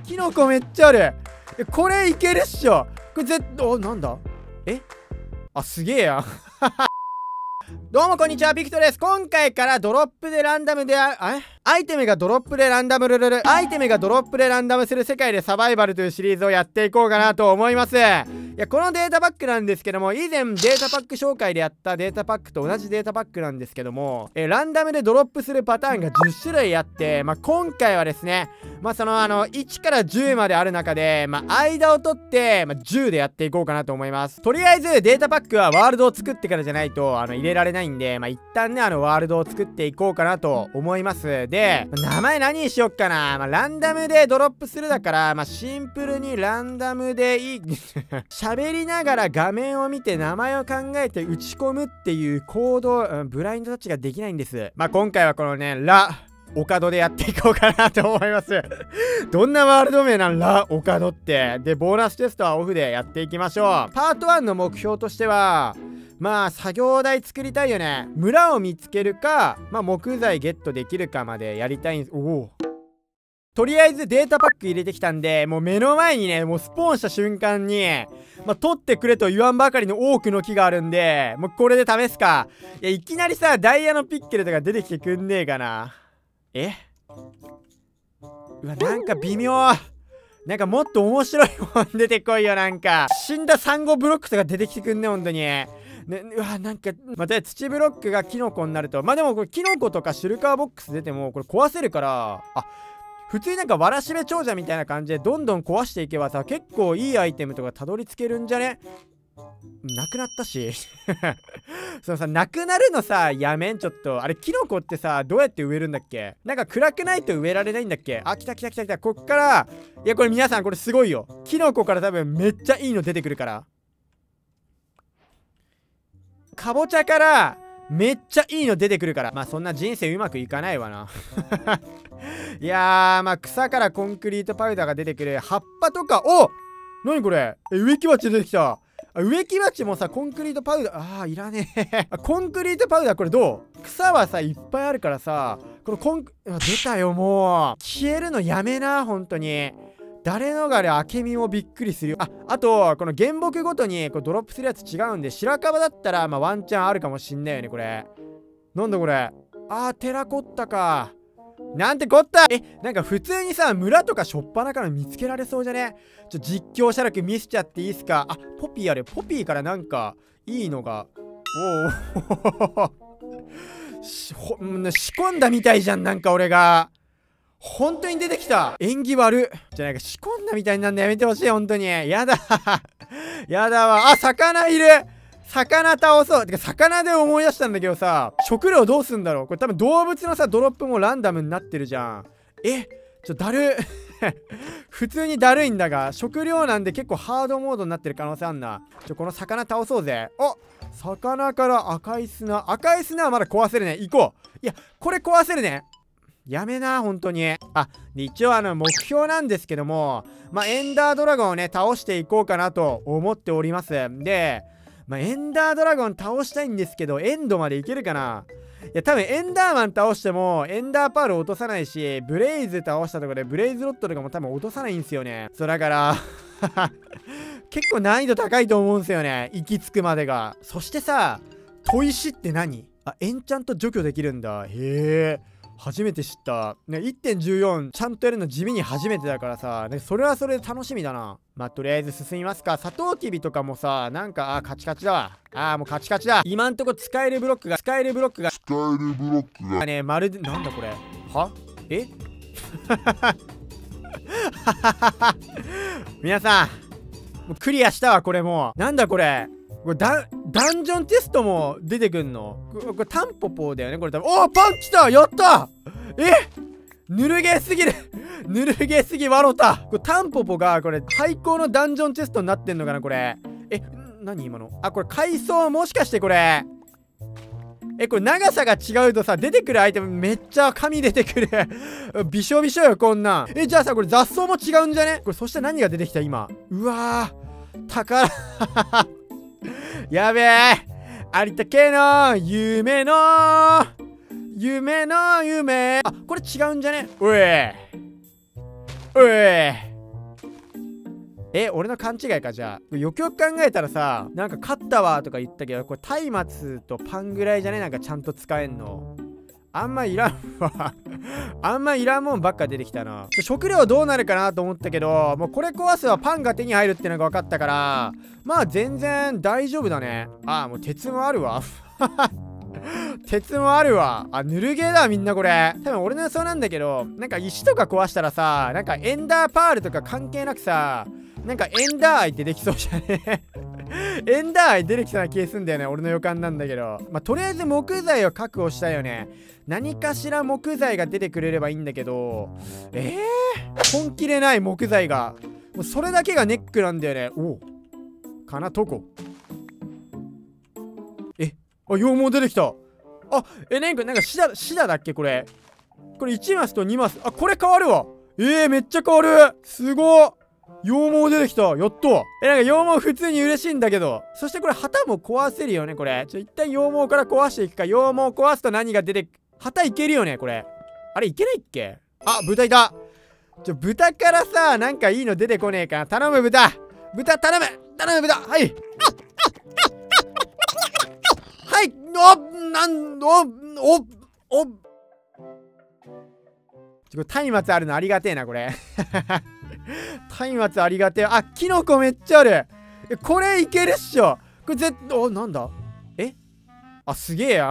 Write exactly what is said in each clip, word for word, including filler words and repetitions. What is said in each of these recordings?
キノコめっちゃある。え、これいけるっしょ。これ絶対、お、なんだえあ、すげえやん。どうもこんにちは、ピクトです。今回からドロップでランダムであ、えアイテムがドロップでランダムルルル。アイテムがドロップでランダムする世界でサバイバルというシリーズをやっていこうかなと思います。いや、このデータパックなんですけども、以前データパック紹介でやったデータパックと同じデータパックなんですけども、えランダムでドロップするパターンがじゅっしゅるいあって、まあ、今回はですね、まあ、そのあの、いちからじゅうまである中で、まあ、間を取って、まあ、じゅうでやっていこうかなと思います。とりあえず、データパックはワールドを作ってからじゃないと、あの、入れられないんで、まあ、一旦ね、あの、ワールドを作っていこうかなと思います。で、名前何にしよっかな。まあ、ランダムでドロップするだから、まあ、シンプルにランダムでいい。喋りながら画面を見て名前を考えて打ち込むっていう行動、うん、ブラインドタッチができないんです。まあ、今回はこのね、ラ、オカドでやっていこうかなと思います。どんなワールド名なんラ、オカドって。で、ボーナステストはオフでやっていきましょう。パートワンの目標としては、まあ、作業台作りたいよね。村を見つけるか、まあ、木材ゲットできるかまでやりたいんです。おお。とりあえずデータパック入れてきたんで、もう目の前にね、もうスポーンした瞬間に、まあ、取ってくれと言わんばかりの多くの木があるんで、もうこれで試すか。いや、いきなりさ、ダイヤのピッケルとか出てきてくんねえかな。えうわ、なんか微妙。なんかもっと面白いもん出てこいよ、なんか。死んだサンゴブロックとか出てきてくんね、ほんとに。ね、うわ、なんか、また土ブロックがキノコになると。まあ、でもこれキノコとかシルカーボックス出ても、これ壊せるから、あ、普通になんかわらしべ長者みたいな感じでどんどん壊していけばさ、結構いいアイテムとかたどり着けるんじゃね？なくなったし。そのさ、なくなるのさ、やめん、ちょっと。あれ、キノコってさ、どうやって植えるんだっけ？なんか暗くないと植えられないんだっけ？あ、来た来た来た来た。こっから、いや、これ皆さん、これすごいよ。キノコから多分めっちゃいいの出てくるから。かぼちゃから、めっちゃいいの出てくるから。まあ、そんな人生うまくいかないわな。いやー、まあ、草からコンクリートパウダーが出てくる。葉っぱとか、お！何これ？え、植木鉢出てきた。植木鉢もさ、コンクリートパウダー、ああ、いらねえ。コンクリートパウダーこれどう？草はさ、いっぱいあるからさ、このコンク、出たよ、もう。消えるのやめな、ほんとに。誰のがあれ、明美もびっくりするよ。あ、あと、この原木ごとにこうドロップするやつ違うんで、白樺だったら、まあ、ワンチャンあるかもしんないよね、これ。なんだこれ。あー、テラコッタか。なんてこった。え、なんか普通にさ、村とかしょっぱなから見つけられそうじゃね？ちょ、実況写楽見せちゃっていいっすか？あ、ポピーある。ポピーからなんか、いいのが。おお。し、ほ、仕込んだみたいじゃん、なんか俺が。本当に出てきた。縁起悪。じゃなんか仕込んだみたいになんだやめてほしい、本当に。やだ。やだわ。あ、魚いる。魚倒そう。てか、魚で思い出したんだけどさ、食料どうすんだろう？これ多分動物のさ、ドロップもランダムになってるじゃん。え？ちょ、だる。普通にだるいんだが、食料なんで結構ハードモードになってる可能性あんな。ちょ、この魚倒そうぜ。お！魚から赤い砂。赤い砂はまだ壊せるね。行こう。いや、これ壊せるね。やめな、本当に。あ、で、一応あの、目標なんですけども、まあ、エンダードラゴンをね、倒していこうかなと思っております。で、まあ、エンダードラゴン倒したいんですけど、エンドまでいけるかな？いや、多分エンダーマン倒しても、エンダーパール落とさないし、ブレイズ倒したところで、ブレイズロットとかも多分落とさないんですよね。そう、だから、結構難易度高いと思うんですよね。行き着くまでが。そしてさ、砥石って何？あ、エンチャント除去できるんだ。へえ。初めて知った。ね、いってんじゅうよんちゃんとやるの地味に初めてだからさ、ね、それはそれで楽しみだな。まあ、とりあえず進みますか。サトウキビとかもさ、なんか、あ、カチカチだわ。あー、もうカチカチだ。今んとこ使えるブロックが、使えるブロックが、使えるブロックが、ね、まるで、なんだこれ。は？え？皆さん、もうクリアしたわ、これもう。なんだこれ。これダダンジョンテストも出てくんの？これ、これタンポポだよね、これ多分。おー、パン来た！やった！え！ぬるげすぎるぬるげすぎ笑った。これタンポポが、これ、最高のダンジョンテストになってんのかな、これ。え、何今の？あ、これ、階層もしかしてこれ。え、これ長さが違うとさ、出てくるアイテムめっちゃ紙出てくる。びしょびしょよ、こんなん。え、じゃあさ、これ雑草も違うんじゃね？これ、そして何が出てきた今。うわー。宝。やべえ。有田家の夢の夢の夢。あ、これ違うんじゃね？おい。おい。 え、俺の勘違いか。じゃあよくよく考えたらさ、なんか勝ったわとか言ったけど、これ松明とパンぐらいじゃね、なんかちゃんと使えんの。あんまいらんわあんまいらんもんばっか出てきたな。食料どうなるかなと思ったけど、もうこれ壊すはパンが手に入るってのが分かったから、まあ全然大丈夫だね。ああ、もう鉄もあるわ鉄もあるわ。あ、ぬるゲーだみんなこれ。多分俺の予想なんだけど、なんか石とか壊したらさ、なんかエンダーパールとか関係なくさ、なんかエンダーアイ出てきそうじゃねエンダーアイ出てきそうな気がすんだよね、俺の予感なんだけど。まあとりあえず木材を確保したいよね。何かしら木材が出てくれればいいんだけど、えー、本気でない木材が、もうそれだけがネックなんだよね。おうかな、とこえ、あ、羊毛出てきた。あ、え、なんか、なんかシダ、シダだっけこれ。これいちマスとにマス。あ、これ変わるわ。えー、めっちゃ変わる。すごっ。羊毛出てきた。やっと。え、なんか羊毛普通に嬉しいんだけど。そしてこれ旗も壊せるよね、これ。ちょ、一旦羊毛から壊していくか。羊毛壊すと何が出て、旗いけるよね、これ。あれいけないっけ。あ、豚いた。ちょ、豚からさ、なんかいいの出てこねえかな。頼む、豚。豚頼む。頼む、豚。はい。はい。お、なん、お、お、お。ちょ、松明あるのありがてえな、これ。松明ありがてえ。あ、キノコめっちゃある。これいけるっしょ。これ絶対、お、なんだえあ、すげえや。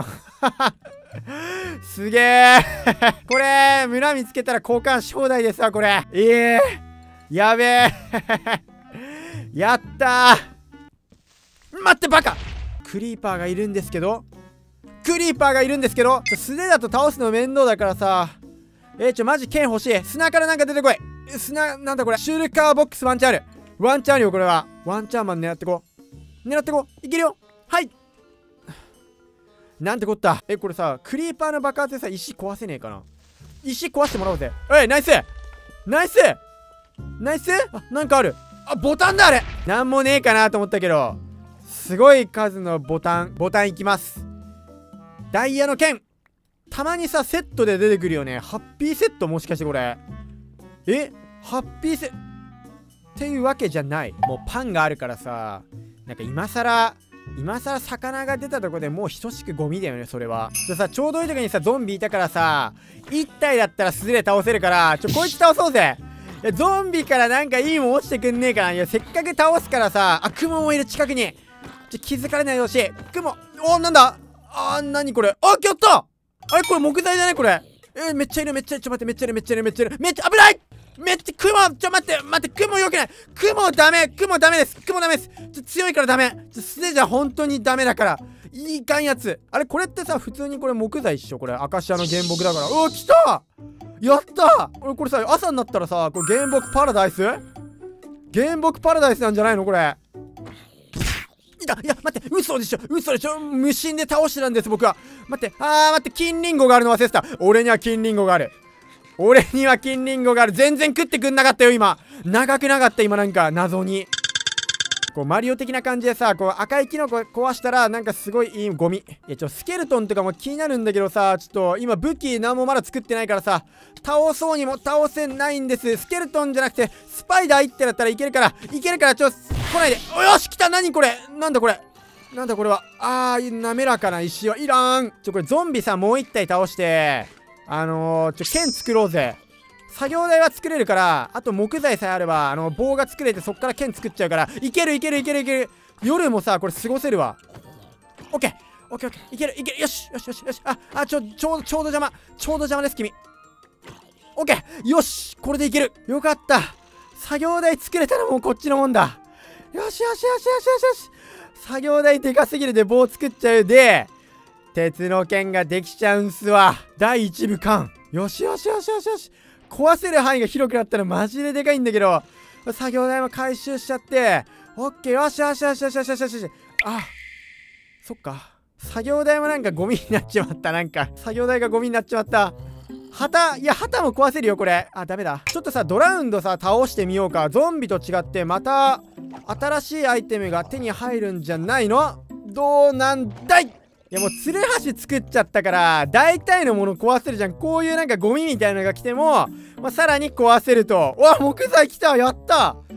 すげえこれ、村見つけたら交換し放題ですわ、これ。ええー、やべえやったー。待って、バカクリーパーがいるんですけどクリーパーがいるんですけど素手だと倒すの面倒だからさ。えー、ちょ、マジ剣欲しい。砂からなんか出てこい。砂、なんだこれ。シュルカーボックスワンチャンある。ワンチャンあるよ、これは。ワンチャンマン狙ってこう。狙ってこう。いけるよ。はい。なんてこった。え、これさ、クリーパーの爆発でさ、石壊せねえかな。石壊してもらおうぜ。おい、ナイスナイスナイス。あ、なんかある。あ、ボタンだあれ。なんもねえかなと思ったけど、すごい数のボタン、ボタンいきます。ダイヤの剣。たまにさ、セットで出てくるよね。ハッピーセット、もしかしてこれ。え、ハッピーセっていうわけじゃない。もうパンがあるからさ、なんか今さら今さら魚が出たとこでもう等しくゴミだよね、それは。ちょさ、ちょうどいい時にさ、ゾンビいたからさ、いったいだったら素手で倒せるから、ちょ、こいつ倒そうぜ。いや、ゾンビからなんかいいもん落ちてくんねえかな。いや、せっかく倒すからさ、あ、クモもいる、近くに。ちょ、気づかれないでほしい。クモ、お、なんだあー、なにこれ。あ、やったあれこれ木材じゃないこれ。えー、めっちゃいる、めっちゃいる。ちょ、待って、めっちゃいる、めっちゃいる、めっちゃいる。めっちゃ危ない。めっちゃ、クモ、ちょ、待って、待って、クモよくない。クモダメ、クモダメです。クモダメです。ちょ、強いからダメ。ちょ、素手じゃ本当にダメだから。いいかんやつ。あれ、これってさ、普通にこれ木材っしょこれ。アカシアの原木だから。うわ、来たやった俺、これさ、朝になったらさ、これ原木パラダイス原木パラダイスなんじゃないのこれ。いた、いや、待って、嘘でしょ、嘘でしょ、無心で倒してたんです、僕は。待って、あー、待って、金リンゴがあるの忘れてた。俺には金リンゴがある。俺には金リンゴがある。全然食ってくんなかったよ、今。長くなかった、今なんか、謎に。こう、マリオ的な感じでさ、こう、赤いキノコ壊したら、なんかすごいいいゴミ。いや、ちょ、スケルトンとかも気になるんだけどさ、ちょっと、今武器何もまだ作ってないからさ、倒そうにも倒せないんです。スケルトンじゃなくて、スパイダーいってだったらいけるから、いけるから、ちょ、来ないで。およし、来た、何これ。なんだこれ。なんだこれは。あー、滑らかな石はいらん。ちょ、これゾンビさ、もう一体倒して、あのー、ちょ、剣作ろうぜ。作業台は作れるから、あと木材さえあれば、あの、棒が作れてそっから剣作っちゃうから、いけるいけるいけるいける。夜もさ、これ過ごせるわ。オッケーオッケーオッケー。いけるいける。よしよしよしよし。あ、あ、ちょ、ちょうど、ちょうど邪魔。ちょうど邪魔です、君。オッケーよしこれでいける。よかった。作業台作れたらもうこっちのもんだ。よしよしよしよしよしよし。作業台でかすぎるで棒作っちゃうで、鉄の剣ができちゃうんすわ。だいいち部完。よしよしよしよしよし。壊せる範囲が広くなったらマジででかいんだけど、作業台も回収しちゃって、オッケーよしよしよしよしよしよしよし。あ、そっか。作業台もなんかゴミになっちまった。なんか、作業台がゴミになっちまった。旗、いや、旗も壊せるよ、これ。あ、ダメだ。ちょっとさ、ドラウンドさ、倒してみようか。ゾンビと違って、また、新しいアイテムが手に入るんじゃないの？どうなんだい？いや、もう、ツルハシ作っちゃったから、大体のもの壊せるじゃん。こういうなんかゴミみたいなのが来ても、まあ、さらに壊せると。うわ、木材来たやった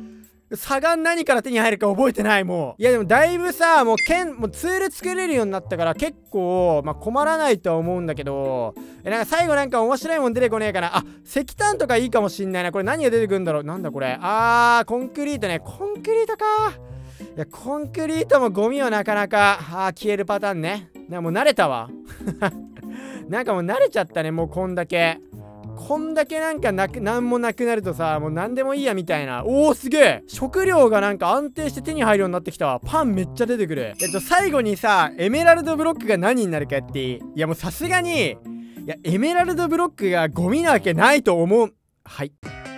砂岩何から手に入るか覚えてない。もういやでもだいぶさ、もう剣もうツール作れるようになったから結構まあ困らないとは思うんだけど、えなんか最後なんか面白いもん出てこねえかな。あ、石炭とかいいかもしんないな。これ何が出てくるんだろう。なんだこれ。あーコンクリートね。コンクリートか。いやコンクリートもゴミはなかなかあー消えるパターンね。なんかもう慣れたわなんかもう慣れちゃったね。もうこんだけこんだけなんかなくなんもなくなるとさ、もう何でもいいやみたいな。おーすげえ、食料がなんか安定して手に入るようになってきたわ。パンめっちゃ出てくる。えっと最後にさ、エメラルドブロックが何になるかやっていい？いやもうさすがに、いやエメラルドブロックがゴミなわけないと思う。はい。